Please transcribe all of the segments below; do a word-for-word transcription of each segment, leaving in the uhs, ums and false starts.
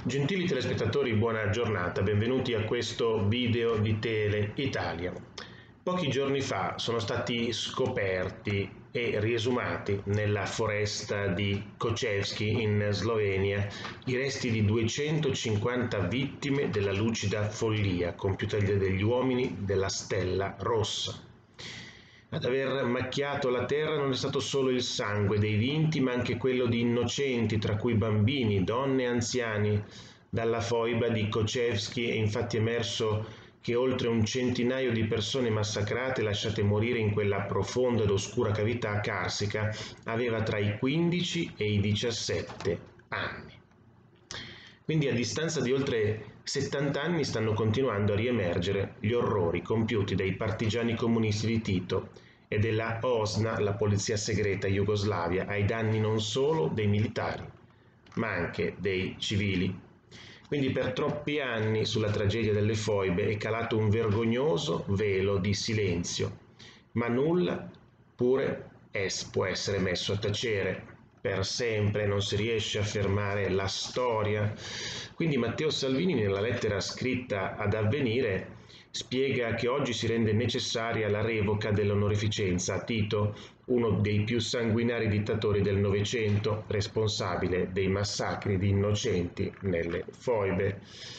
Gentili telespettatori, buona giornata, benvenuti a questo video di Tele Italia. Pochi giorni fa sono stati scoperti e riesumati nella foresta di Kočevski in Slovenia i resti di duecentocinquanta vittime della lucida follia compiuta dagli uomini della Stella Rossa. Ad aver macchiato la terra non è stato solo il sangue dei vinti, ma anche quello di innocenti, tra cui bambini, donne e anziani. Dalla foiba di Kočevski è infatti emerso che oltre un centinaio di persone massacrate, lasciate morire in quella profonda ed oscura cavità carsica, aveva tra i quindici e i diciassette anni. Quindi a distanza di oltre settanta anni stanno continuando a riemergere gli orrori compiuti dai partigiani comunisti di Tito e della O S N A, la polizia segreta jugoslavia, ai danni non solo dei militari, ma anche dei civili. Quindi per troppi anni sulla tragedia delle foibe è calato un vergognoso velo di silenzio, ma nulla pure es può essere messo a tacere. Per sempre non si riesce a fermare la storia. Quindi Matteo Salvini, nella lettera scritta ad Avvenire, spiega che oggi si rende necessaria la revoca dell'onorificenza a Tito, uno dei più sanguinari dittatori del Novecento, responsabile dei massacri di innocenti nelle foibe.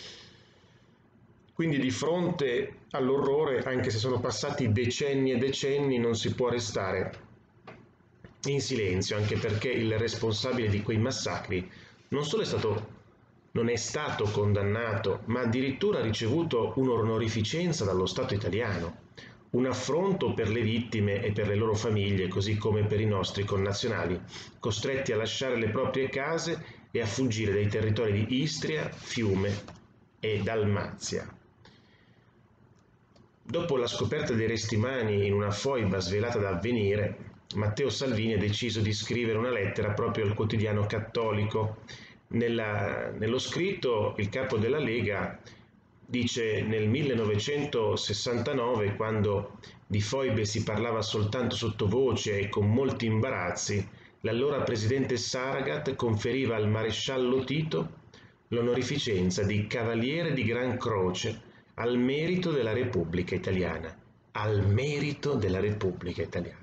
Quindi di fronte all'orrore, anche se sono passati decenni e decenni, non si può restare in silenzio, anche perché il responsabile di quei massacri non solo è stato, non è stato condannato, ma addirittura ha ricevuto un'onorificenza dallo Stato italiano, un affronto per le vittime e per le loro famiglie, così come per i nostri connazionali, costretti a lasciare le proprie case e a fuggire dai territori di Istria, Fiume e Dalmazia. Dopo la scoperta dei resti umani in una foiba svelata da Avvenire, Matteo Salvini ha deciso di scrivere una lettera proprio al quotidiano cattolico. Nella, nello scritto il capo della Lega dice: nel millenovecentosessantanove, quando di foibe si parlava soltanto sottovoce e con molti imbarazzi, l'allora presidente Saragat conferiva al maresciallo Tito l'onorificenza di Cavaliere di Gran Croce al merito della Repubblica Italiana. Al merito della Repubblica Italiana.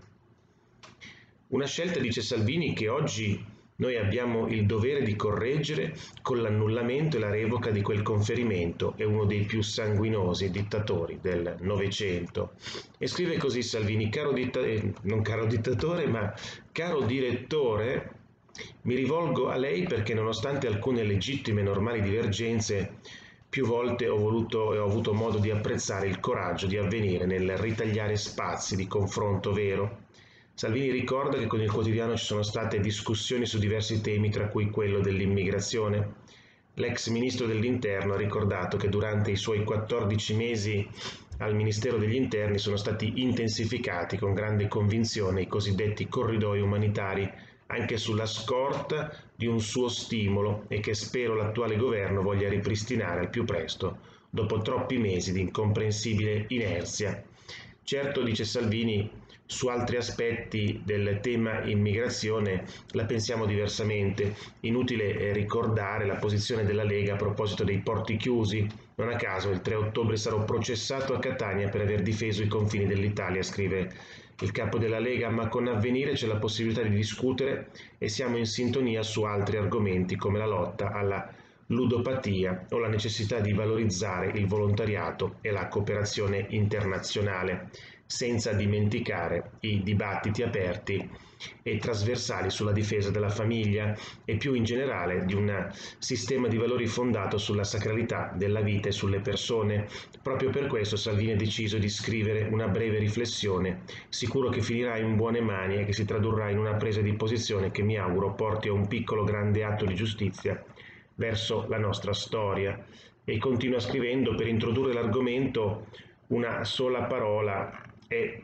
Una scelta, dice Salvini, che oggi noi abbiamo il dovere di correggere con l'annullamento e la revoca di quel conferimento. È uno dei più sanguinosi dittatori del Novecento. E scrive così Salvini: caro ditta- eh, non caro dittatore, ma caro direttore, mi rivolgo a lei perché nonostante alcune legittime e normali divergenze, più volte ho voluto e ho avuto modo di apprezzare il coraggio di Avvenire nel ritagliare spazi di confronto vero. Salvini ricorda che con il quotidiano ci sono state discussioni su diversi temi, tra cui quello dell'immigrazione. L'ex ministro dell'Interno ha ricordato che durante i suoi quattordici mesi al Ministero degli Interni sono stati intensificati con grande convinzione i cosiddetti corridoi umanitari, anche sulla scorta di un suo stimolo, e che spero l'attuale governo voglia ripristinare al più presto, dopo troppi mesi di incomprensibile inerzia. Certo, dice Salvini, su altri aspetti del tema immigrazione la pensiamo diversamente. Inutile ricordare la posizione della Lega a proposito dei porti chiusi. Non a caso il tre ottobre sarò processato a Catania per aver difeso i confini dell'Italia, scrive il capo della Lega, ma con Avvenire c'è la possibilità di discutere e siamo in sintonia su altri argomenti come la lotta alla ludopatia o la necessità di valorizzare il volontariato e la cooperazione internazionale, senza dimenticare i dibattiti aperti e trasversali sulla difesa della famiglia e più in generale di un sistema di valori fondato sulla sacralità della vita e sulle persone. Proprio per questo Salvini ha deciso di scrivere una breve riflessione, sicuro che finirà in buone mani e che si tradurrà in una presa di posizione che mi auguro porti a un piccolo grande atto di giustizia verso la nostra storia. E continua scrivendo: per introdurre l'argomento una sola parola è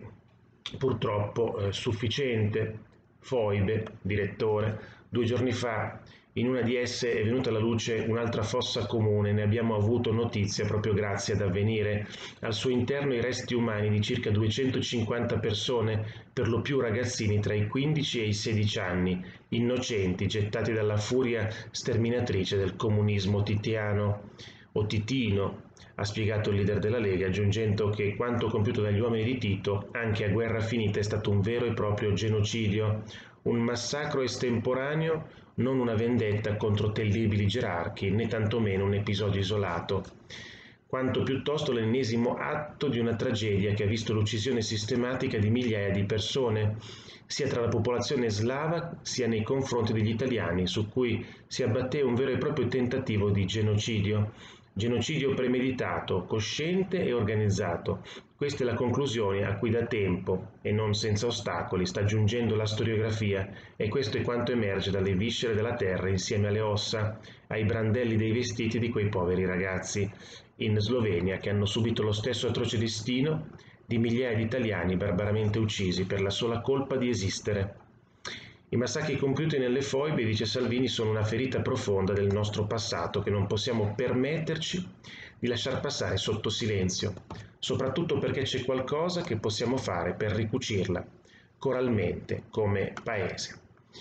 purtroppo eh, sufficiente. Foibe, direttore. Due giorni fa In una di esse è venuta alla luce un'altra fossa comune, ne abbiamo avuto notizia proprio grazie ad Avvenire. Al suo interno i resti umani di circa duecentocinquanta persone, per lo più ragazzini tra i quindici e i sedici anni, innocenti, gettati dalla furia sterminatrice del comunismo titiano o titino, ha spiegato il leader della Lega, aggiungendo che quanto compiuto dagli uomini di Tito, anche a guerra finita, è stato un vero e proprio genocidio, un massacro estemporaneo, non una vendetta contro terribili gerarchi, né tantomeno un episodio isolato, quanto piuttosto l'ennesimo atto di una tragedia che ha visto l'uccisione sistematica di migliaia di persone, sia tra la popolazione slava sia nei confronti degli italiani, su cui si abbatté un vero e proprio tentativo di genocidio. Genocidio premeditato, cosciente e organizzato. Questa è la conclusione a cui da tempo, e non senza ostacoli, sta giungendo la storiografia, e questo è quanto emerge dalle viscere della terra insieme alle ossa, ai brandelli dei vestiti di quei poveri ragazzi in Slovenia che hanno subito lo stesso atroce destino di migliaia di italiani barbaramente uccisi per la sola colpa di esistere. I massacri compiuti nelle foibe, dice Salvini, sono una ferita profonda del nostro passato che non possiamo permetterci di lasciar passare sotto silenzio, soprattutto perché c'è qualcosa che possiamo fare per ricucirla coralmente come Paese.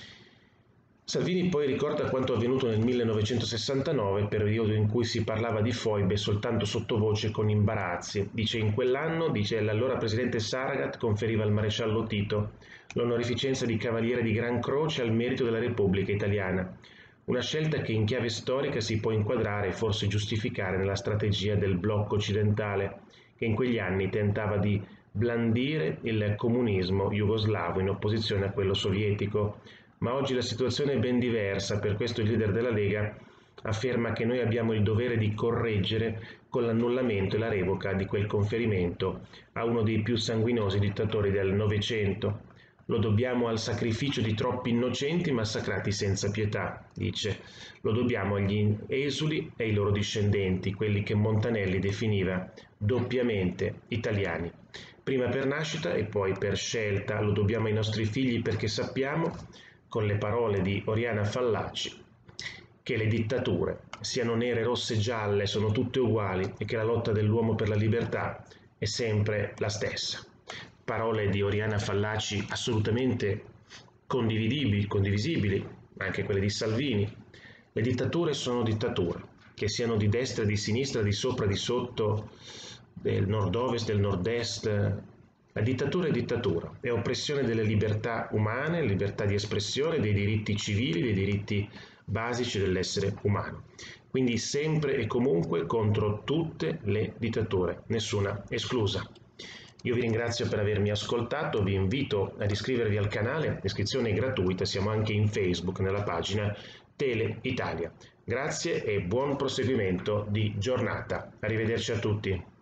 Salvini poi ricorda quanto avvenuto nel millenovecentosessantanove, periodo in cui si parlava di foibe soltanto sottovoce con imbarazzi. Dice in quell'anno, dice l'allora presidente Saragat conferiva al maresciallo Tito l'onorificenza di Cavaliere di Gran Croce al merito della Repubblica Italiana, una scelta che in chiave storica si può inquadrare e forse giustificare nella strategia del blocco occidentale, che in quegli anni tentava di blandire il comunismo jugoslavo in opposizione a quello sovietico. Ma oggi la situazione è ben diversa, per questo il leader della Lega afferma che noi abbiamo il dovere di correggere con l'annullamento e la revoca di quel conferimento a uno dei più sanguinosi dittatori del Novecento. Lo dobbiamo al sacrificio di troppi innocenti massacrati senza pietà, dice. Lo dobbiamo agli esuli e ai loro discendenti, quelli che Montanelli definiva doppiamente italiani. Prima per nascita e poi per scelta. Lo dobbiamo ai nostri figli perché sappiamo, con le parole di Oriana Fallaci, che le dittature, siano nere, rosse, gialle, sono tutte uguali e che la lotta dell'uomo per la libertà è sempre la stessa. Parole di Oriana Fallaci assolutamente condividibili, condivisibili, anche quelle di Salvini. Le dittature sono dittature, che siano di destra, di sinistra, di sopra, di sotto, del nord-ovest, del nord-est. La dittatura è dittatura, è oppressione delle libertà umane, libertà di espressione, dei diritti civili, dei diritti basici dell'essere umano. Quindi sempre e comunque contro tutte le dittature, nessuna esclusa. Io vi ringrazio per avermi ascoltato, vi invito ad iscrivervi al canale, l'iscrizione è gratuita, siamo anche in Facebook nella pagina Tele Italia. Grazie e buon proseguimento di giornata. Arrivederci a tutti.